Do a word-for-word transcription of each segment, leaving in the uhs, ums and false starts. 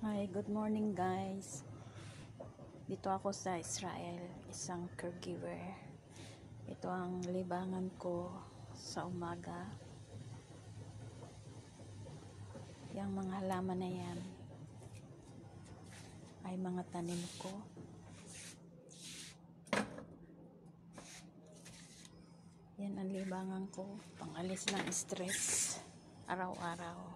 Hi, good morning guys. Dito ako sa Israel, isang caregiver. Ito ang libangan ko sa umaga. Yang mga halaman na yan ay mga tanim ko. Yan ang libangan ko, pangalis ng stress araw-araw.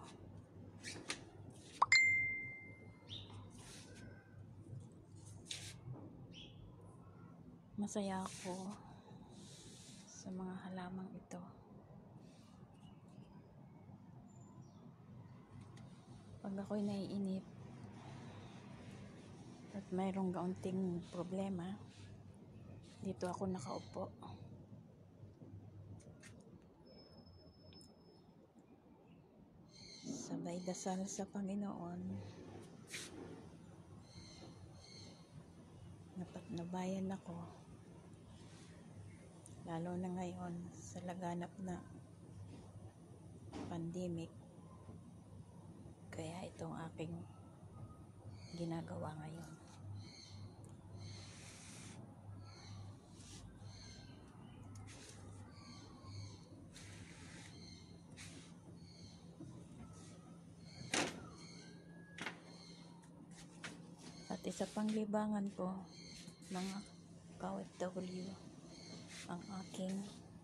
Masaya ako sa mga halamang ito. Pag ako'y naiinip at mayroong kaunting problema, dito ako nakaupo. Sabay dasal sa Panginoon. Napatnubayan ako. Lalo na ngayon sa laganap na pandemic. Kaya itong aking ginagawa ngayon. At isa pang libangan ko, mga K O F W, ang aking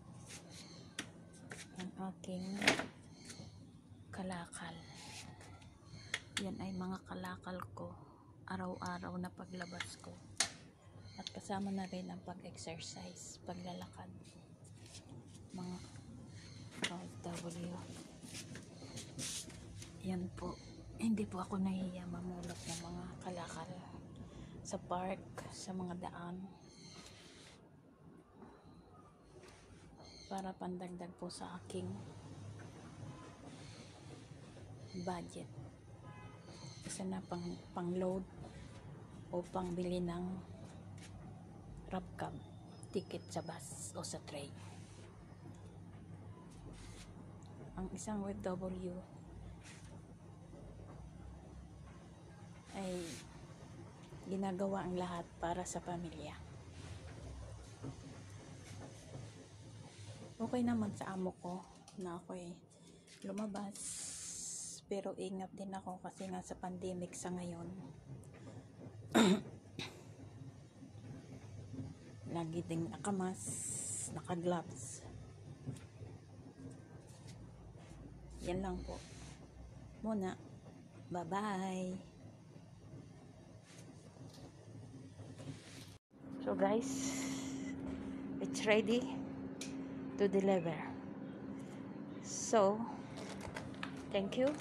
ang aking kalakal. Yan ay mga kalakal ko, araw-araw na paglabas ko. At kasama na rin ang pag-exercise, paglalakad. Mga K O F W. Yan po. Hindi po ako nahiya mamulot ng mga kalakal sa park, sa mga daan, para pandagdag po sa aking budget. Isa na pang, pang load o pang bili ng RabCab ticket sa bus o sa train. Ang isang O F W ay ginagawa ang lahat para sa pamilya. Okay naman sa amo ko na ako'y lumabas, pero ingat din ako kasi nga sa pandemic sa ngayon. Lagi ding nakamas, nakagloves. Yan lang po muna. Bye bye. So guys, it's ready to deliver. So, thank you.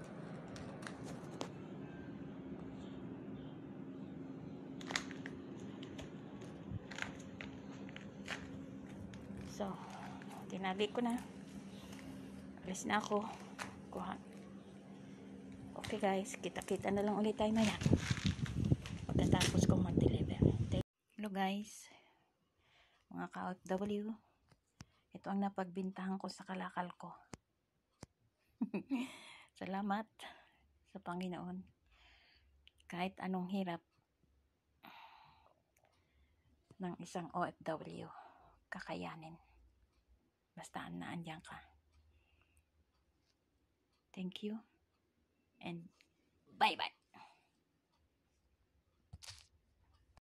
So, tinali ko na. Alis na ako. Kuha. Okay guys, kita-kita na lang ulit tayo maya pagkatapos kong mag-deliver. Hello guys, mga K O F W. Ito ang napagbintahan ko sa kalakal ko. Salamat sa Panginoon. Kahit anong hirap ng isang O F W, kakayanin. Basta naandyan ka. Thank you and bye bye.